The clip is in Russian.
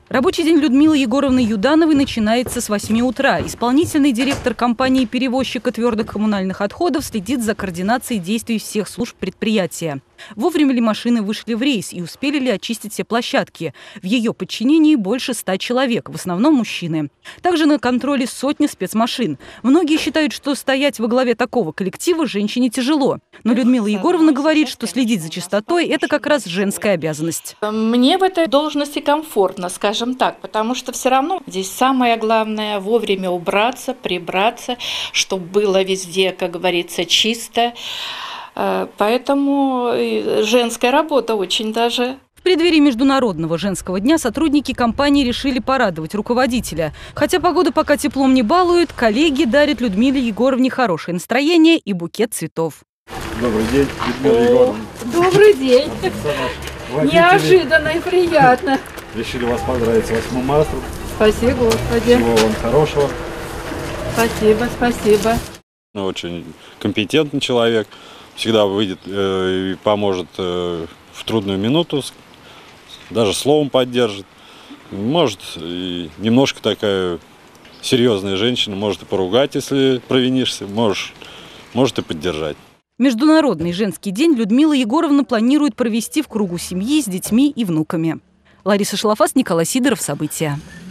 Рабочий день Людмилы Егоровны Юдановой начинается с 8 утра. Исполнительный директор компании-перевозчика твердых коммунальных отходов следит за координацией действий всех служб предприятия. Вовремя ли машины вышли в рейс и успели ли очистить все площадки? В ее подчинении больше 100 человек, в основном мужчины. Также на контроле сотни спецмашин. Многие считают, что стоять во главе такого коллектива женщине тяжело. Но Людмила Егоровна говорит, что следить за чистотой – это как раз женская обязанность. Мне в этой должности комфортно, скажем так, потому что все равно здесь самое главное – вовремя убраться, прибраться, чтобы было везде, как говорится, чисто. Поэтому женская работа очень даже. В преддверии Международного женского дня сотрудники компании решили порадовать руководителя. Хотя погода пока теплом не балует, коллеги дарят Людмиле Егоровне хорошее настроение и букет цветов. Добрый день, Людмила Егоровна. Добрый день. Неожиданно и приятно. Решили вас поздравить с 8 марта. Спасибо, Господи. Всего вам хорошего. Спасибо. Очень компетентный человек. Всегда выйдет и поможет в трудную минуту, даже словом поддержит. Может, и немножко такая серьезная женщина, может и поругать, если провинишься, может и поддержать. Международный женский день Людмила Егоровна планирует провести в кругу семьи с детьми и внуками. Лариса Шалафас, Николай Сидоров. События.